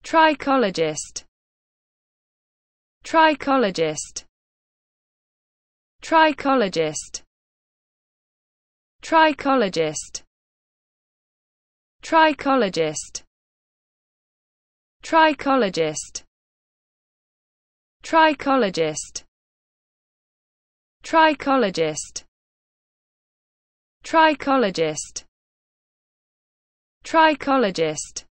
Trichologist. Trichologist. Trichologist. Trichologist. Trichologist. Trichologist. Trichologist. Trichologist. Trichologist. Trichologist.